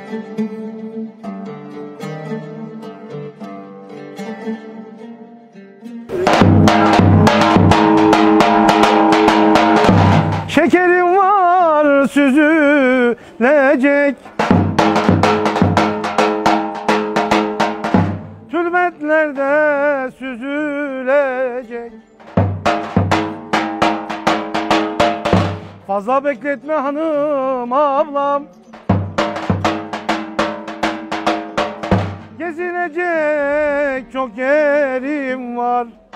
Şekerim var süzülecek, tülbentlerde süzülecek. Fazla bekletme hanım ablam, gezinecek çok yerim var.